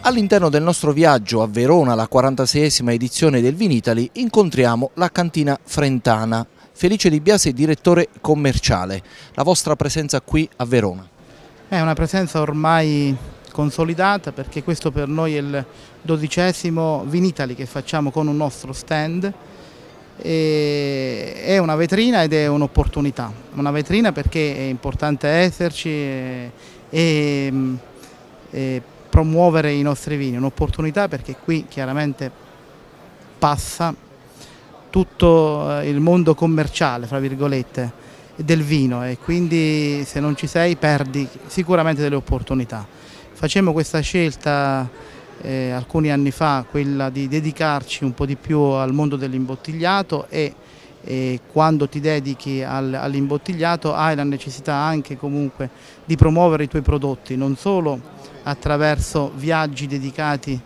All'interno del nostro viaggio a Verona, la 46esima edizione del Vinitaly, incontriamo la cantina frentana. Felice Di Biase, direttore commerciale. La vostra presenza qui a Verona? È una presenza ormai consolidata, perché questo per noi è il 12° Vinitaly che facciamo con un nostro stand. È una vetrina ed è un'opportunità. Una vetrina perché è importante esserci e promuovere i nostri vini, un'opportunità perché qui chiaramente passa tutto il mondo commerciale, fra virgolette, del vino, e quindi se non ci sei perdi sicuramente delle opportunità. Facemmo questa scelta alcuni anni fa, quella di dedicarci un po' di più al mondo dell'imbottigliato, e quando ti dedichi all'imbottigliato hai la necessità anche comunque di promuovere i tuoi prodotti, non solo attraverso viaggi dedicati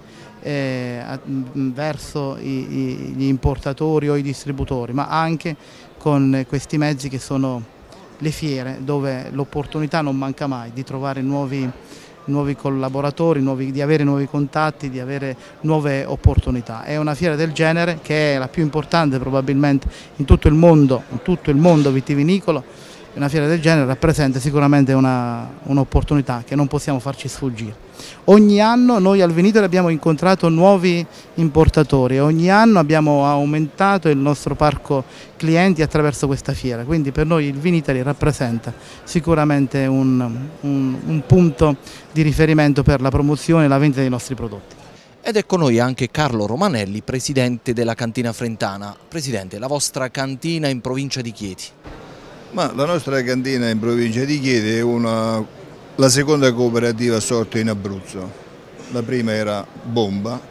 verso gli importatori o i distributori, ma anche con questi mezzi che sono le fiere, dove l'opportunità non manca mai di trovare nuovi collaboratori, di avere nuovi contatti, di avere nuove opportunità. È una fiera del genere, che è la più importante probabilmente in tutto il mondo vitivinicolo. Una fiera del genere rappresenta sicuramente un'opportunità che non possiamo farci sfuggire. Ogni anno noi al Vinitaly abbiamo incontrato nuovi importatori, ogni anno abbiamo aumentato il nostro parco clienti attraverso questa fiera, quindi per noi il Vinitaly rappresenta sicuramente un punto di riferimento per la promozione e la vendita dei nostri prodotti. Ed è con noi anche Carlo Romanelli, presidente della cantina frentana. Presidente, la vostra cantina in provincia di Chieti? Ma la nostra cantina in provincia di Chieti è la seconda cooperativa sorta in Abruzzo. La prima era Bomba,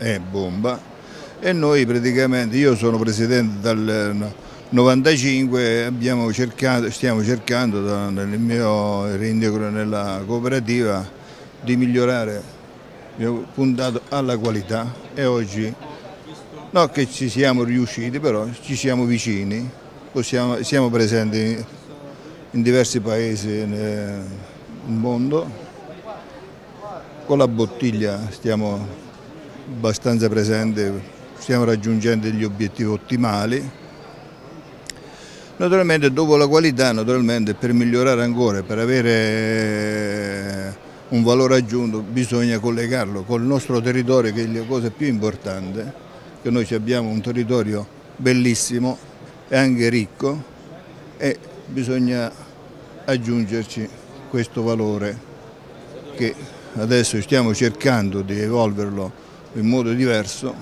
e noi praticamente, io sono presidente dal 95, stiamo cercando nel mio reintegro nella cooperativa di migliorare, abbiamo puntato alla qualità, e oggi non che ci siamo riusciti, però ci siamo vicini, siamo presenti in diversi paesi nel mondo. Con la bottiglia stiamo abbastanza presenti, stiamo raggiungendo gli obiettivi ottimali. Naturalmente dopo la qualità, per migliorare ancora, per avere un valore aggiunto, bisogna collegarlo col nostro territorio, che è la cosa più importante, che noi abbiamo un territorio bellissimo e anche ricco, e bisogna aggiungerci questo valore che adesso stiamo cercando di evolverlo in modo diverso,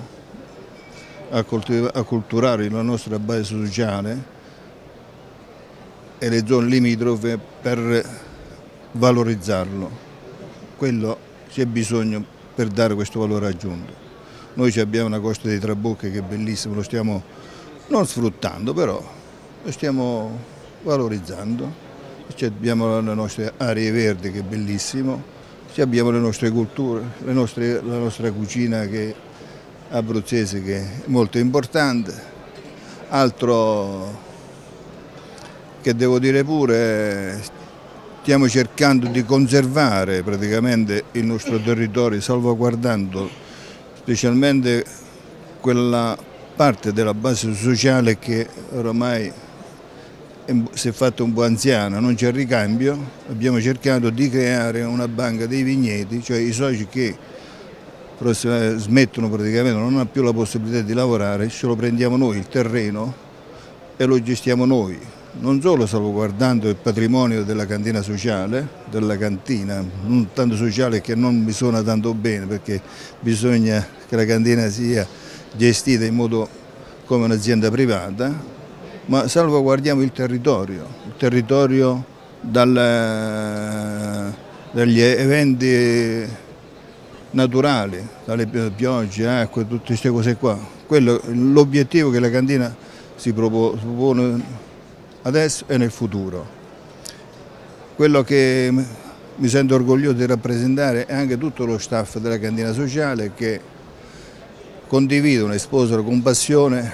acculturare la nostra base sociale e le zone limitrofe per valorizzarlo. Quello c'è bisogno per dare questo valore aggiunto. Noi abbiamo una costa dei Trabocchi che è bellissima, lo stiamo non sfruttando, però lo stiamo valorizzando. Abbiamo le nostre aree verdi, che è bellissimo, abbiamo le nostre culture, la nostra cucina abruzzese, che è molto importante. Altro che devo dire pure, stiamo cercando di conservare praticamente il nostro territorio, salvaguardando specialmente quella parte della base sociale che ormai si è fatta un po' anziana, non c'è ricambio. Abbiamo cercato di creare una banca dei vigneti, cioè i soci che smettono praticamente, non hanno più la possibilità di lavorare, ce lo prendiamo noi il terreno e lo gestiamo noi, non solo salvaguardando il patrimonio della cantina sociale, non tanto sociale, che non mi suona tanto bene, perché bisogna che la cantina sia gestita in modo come un'azienda privata, ma salvaguardiamo il territorio dagli eventi naturali, dalle piogge, acque, tutte queste cose qua. L'obiettivo che la cantina si propone adesso e nel futuro. Quello che mi sento orgoglioso di rappresentare è anche tutto lo staff della cantina sociale, che condividono e sposano con passione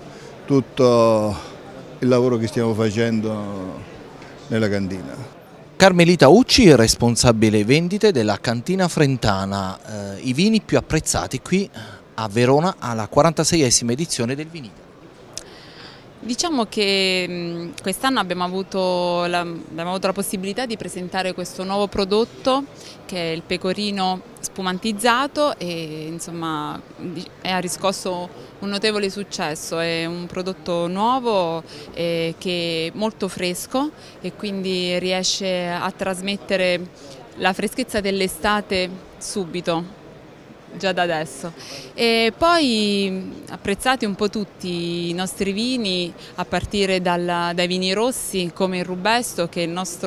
tutto il lavoro che stiamo facendo nella cantina. Carmelita Ucci, responsabile vendite della Cantina Frentana, i vini più apprezzati qui a Verona alla 46esima edizione del Vinitaly. Diciamo che quest'anno abbiamo avuto la possibilità di presentare questo nuovo prodotto che è il pecorino spumantizzato e insomma ha riscosso un notevole successo. È un prodotto nuovo che è molto fresco e quindi riesce a trasmettere la freschezza dell'estate subito, già da adesso. E poi apprezzati un po' tutti i nostri vini, a partire dai vini rossi come il Rubesto, che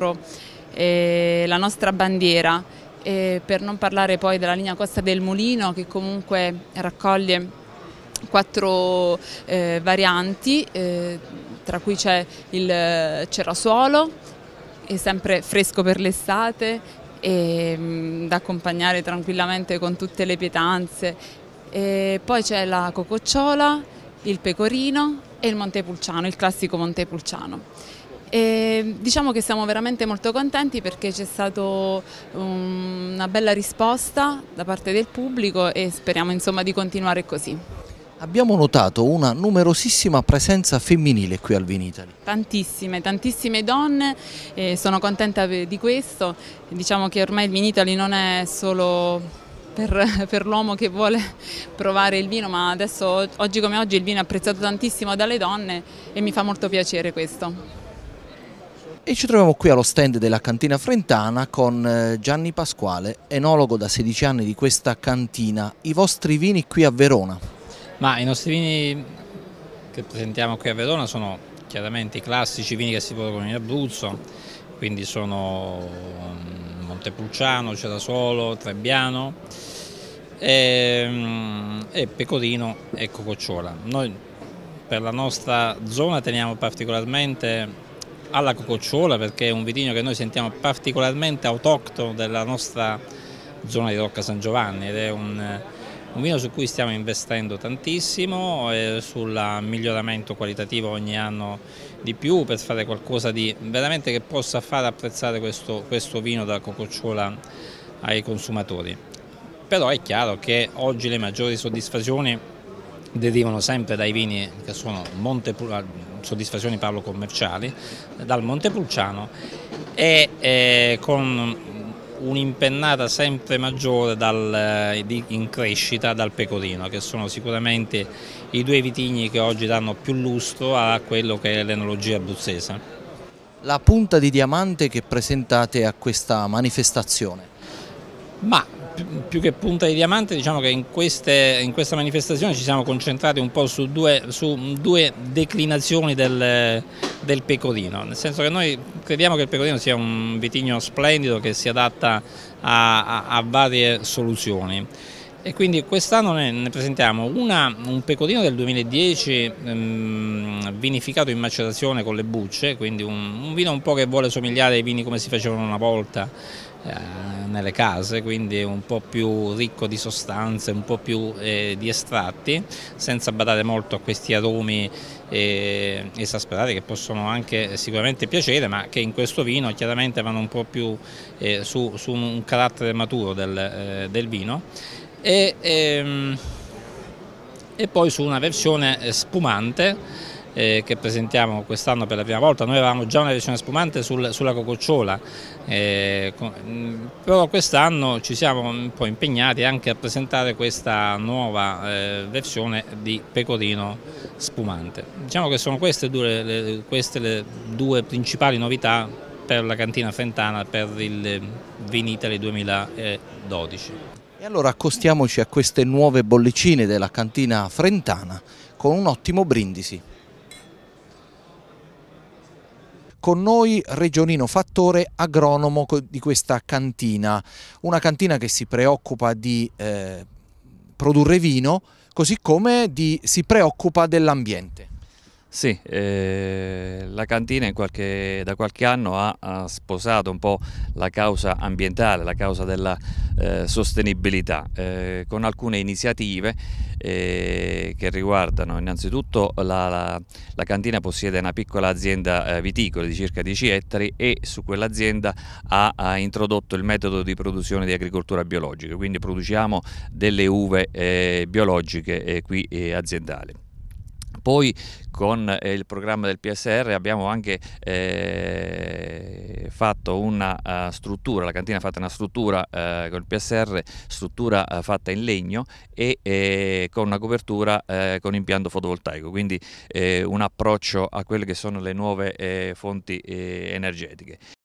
è la nostra bandiera, per non parlare poi della linea Costa del Mulino, che comunque raccoglie 4 varianti, tra cui c'è il Cerasuolo, è sempre fresco per l'estate e da accompagnare tranquillamente con tutte le pietanze. E poi c'è la Cococciola, il Pecorino e il Montepulciano, il classico Montepulciano. E diciamo che siamo veramente molto contenti perché c'è stata una bella risposta da parte del pubblico e speriamo insomma di continuare così. Abbiamo notato una numerosissima presenza femminile qui al Vinitaly. Tantissime donne, sono contenta di questo. Diciamo che ormai il Vinitaly non è solo per l'uomo che vuole provare il vino, ma adesso, oggi come oggi, il vino è apprezzato tantissimo dalle donne e mi fa molto piacere questo. E ci troviamo qui allo stand della Cantina Frentana con Gianni Pasquale, enologo da 16 anni di questa cantina. I vostri vini qui a Verona? Ma i nostri vini che presentiamo qui a Verona sono chiaramente i classici vini che si producono in Abruzzo, quindi sono Montepulciano, Cerasuolo, Trebbiano e Pecorino e Cococciola. Noi per la nostra zona teniamo particolarmente alla Cococciola perché è un vitigno che noi sentiamo particolarmente autoctono della nostra zona di Rocca San Giovanni ed è un vino su cui stiamo investendo tantissimo sul miglioramento qualitativo ogni anno di più per fare qualcosa di veramente che possa far apprezzare questo vino da Cococciola ai consumatori. Però è chiaro che oggi le maggiori soddisfazioni derivano sempre dai vini che sono soddisfazioni parlo commerciali, dal Montepulciano e con un'impennata sempre maggiore in crescita dal Pecorino, che sono sicuramente i 2 vitigni che oggi danno più lustro a quello che è l'enologia abruzzese. La punta di diamante che presentate a questa manifestazione? Ma più che punta di diamante, diciamo che in questa manifestazione ci siamo concentrati un po' su due declinazioni del Pecorino, nel senso che noi crediamo che il Pecorino sia un vitigno splendido che si adatta a varie soluzioni e quindi quest'anno ne presentiamo un Pecorino del 2010 vinificato in macerazione con le bucce, quindi un vino un po' che vuole somigliare ai vini come si facevano una volta nelle case, quindi un po' più ricco di sostanze, un po' più di estratti, senza badare molto a questi aromi esasperati che possono anche sicuramente piacere, ma che in questo vino chiaramente vanno un po' più su un carattere maturo del vino e poi su una versione spumante che presentiamo quest'anno per la prima volta. Noi avevamo già una versione spumante sulla Cococciola, però quest'anno ci siamo un po' impegnati anche a presentare questa nuova versione di Pecorino spumante. Diciamo che sono queste le 2 principali novità per la Cantina Frentana per il Vinitaly 2012. E allora accostiamoci a queste nuove bollicine della Cantina Frentana con un ottimo brindisi. Con noi Regionino Fattore, agronomo di questa cantina, una cantina che si preoccupa di produrre vino, così come si preoccupa dell'ambiente. Sì, la cantina da qualche anno ha sposato un po' la causa ambientale, la causa della sostenibilità, con alcune iniziative che riguardano innanzitutto la cantina possiede una piccola azienda viticola di circa 10 ettari e su quell'azienda ha introdotto il metodo di produzione di agricoltura biologica, quindi produciamo delle uve biologiche qui aziendali. Poi con il programma del PSR abbiamo anche fatto una struttura, la cantina ha fatto una struttura con il PSR, struttura fatta in legno e con una copertura con impianto fotovoltaico, quindi un approccio a quelle che sono le nuove fonti energetiche.